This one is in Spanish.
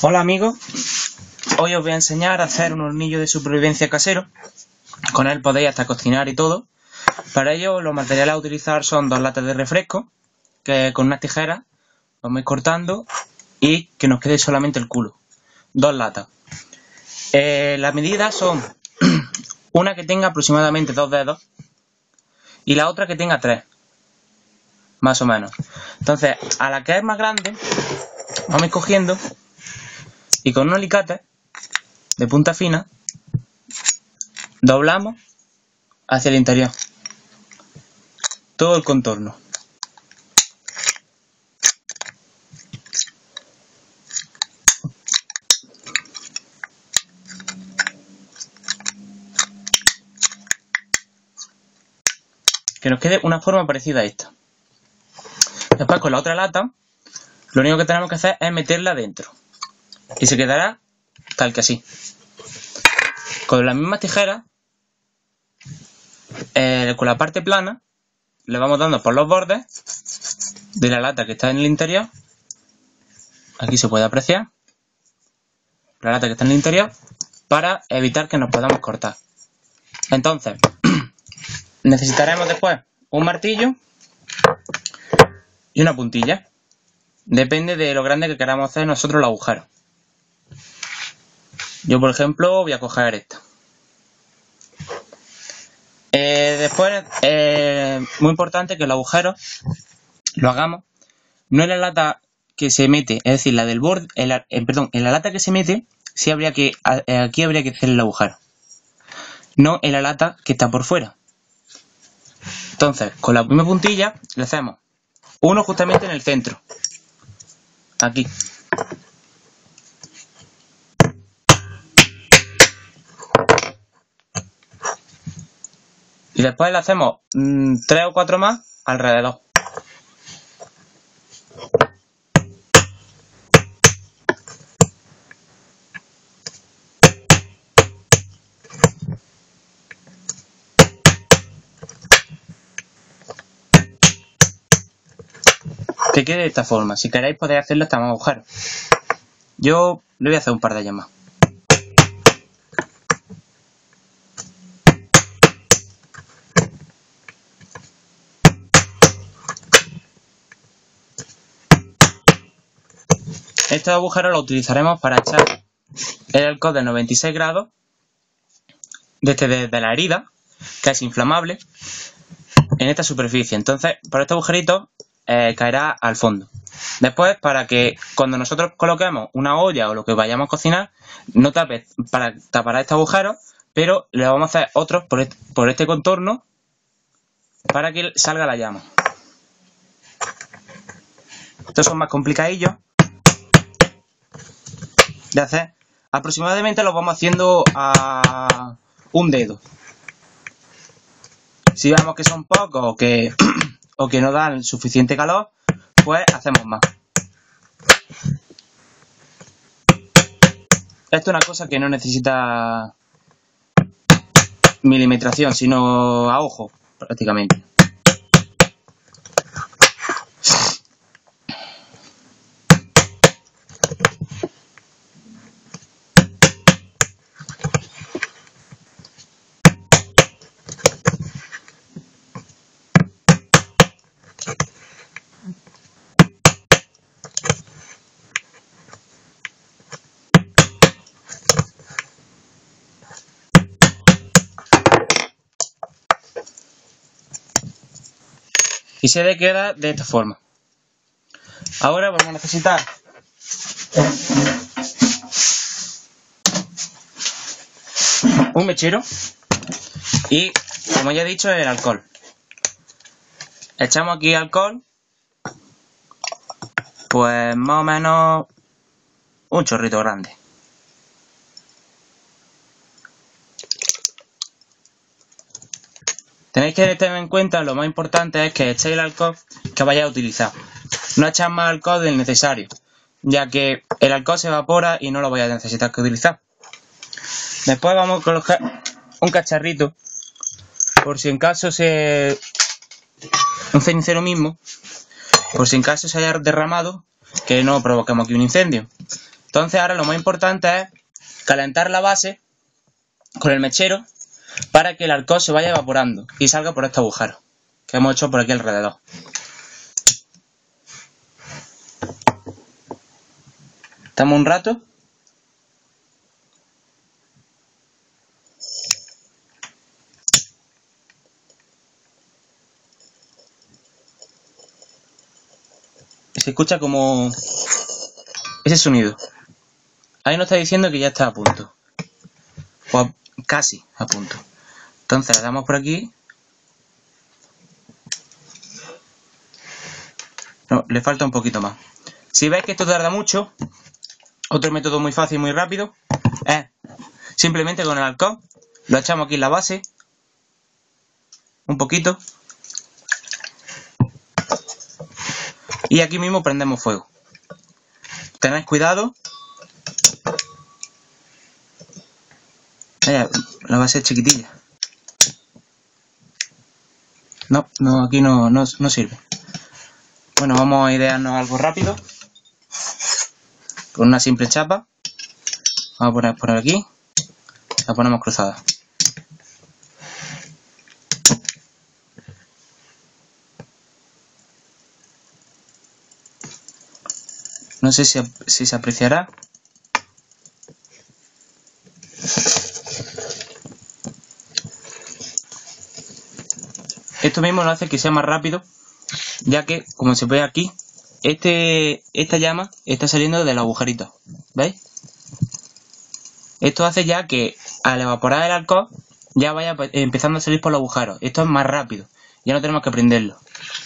Hola amigos, hoy os voy a enseñar a hacer un hornillo de supervivencia casero. Con él podéis hasta cocinar y todo. Para ello los materiales a utilizar son 2 latas de refresco, que con unas tijeras vamos a ir cortando y que nos quede solamente el culo. 2 latas. Las medidas son una que tenga aproximadamente 2 dedos y la otra que tenga 3, más o menos. Entonces, a la que es más grande, vamos a ir cogiendo y con un alicate de punta fina doblamos hacia el interior todo el contorno. Que nos quede una forma parecida a esta. Después con la otra lata, lo único que tenemos que hacer es meterla dentro. Y se quedará tal que así. Con las mismas tijeras, con la parte plana, le vamos dando por los bordes de la lata que está en el interior. Aquí se puede apreciar la lata que está en el interior para evitar que nos podamos cortar. Entonces, necesitaremos después un martillo y una puntilla. Depende de lo grande que queramos hacer nosotros el agujero. Yo, por ejemplo, voy a coger esta. Después, muy importante que el agujero lo hagamos no en la lata que se mete, es decir, la del borde, en la lata que se mete, sí aquí habría que hacer el agujero, no en la lata que está por fuera. Entonces, con la misma puntilla le hacemos uno justamente en el centro, aquí. Y después le hacemos 3 o 4 más alrededor. Que quede de esta forma. Si queréis podéis hacerlo hasta más agujeros. Yo le voy a hacer un par de ellas más. Estos agujeros los utilizaremos para echar el alcohol de 96 grados desde la herida, que es inflamable, en esta superficie. Entonces, por este agujerito caerá al fondo. Después, para que cuando nosotros coloquemos una olla o lo que vayamos a cocinar, no tapará este agujero, pero le vamos a hacer otros por este contorno para que salga la llama. Estos son más complicadillos de hacer. Aproximadamente los vamos haciendo a un dedo. Si vemos que son pocos o que no dan suficiente calor, pues hacemos más. Esto es una cosa que no necesita milimetración, sino a ojo, prácticamente. Y se queda de esta forma. Ahora vamos a necesitar un mechero y, como ya he dicho, el alcohol. Echamos aquí alcohol, pues más o menos un chorrito grande. Tenéis que tener en cuenta, lo más importante es que echéis el alcohol que vayáis a utilizar. No echéis más alcohol del necesario, ya que el alcohol se evapora y no lo vais a necesitar que utilizar. Después vamos a colocar un cacharrito, por si en caso un cenicero mismo, por si en caso se haya derramado, que no provoquemos aquí un incendio. Entonces ahora lo más importante es calentar la base con el mechero para que el alcohol se vaya evaporando y salga por este agujero que hemos hecho por aquí alrededor. Estamos un rato. Y se escucha como ese sonido. Ahí nos está diciendo que ya está a punto. O casi a punto. Entonces le damos por aquí. No, le falta un poquito más. Si veis que esto tarda mucho, otro método muy fácil y muy rápido es simplemente con el alcohol lo echamos aquí en la base, un poquito, y aquí mismo prendemos fuego. Tened cuidado. La base es chiquitilla. No, aquí no sirve. Bueno, vamos a idearnos algo rápido. Con una simple chapa. Vamos a poner por aquí. La ponemos cruzada. No sé si se apreciará. Esto mismo nos hace que sea más rápido, ya que, como se ve aquí, esta llama está saliendo del agujerito. ¿Veis? Esto hace ya que al evaporar el alcohol ya vaya empezando a salir por los agujeros. Esto es más rápido. Ya no tenemos que prenderlo.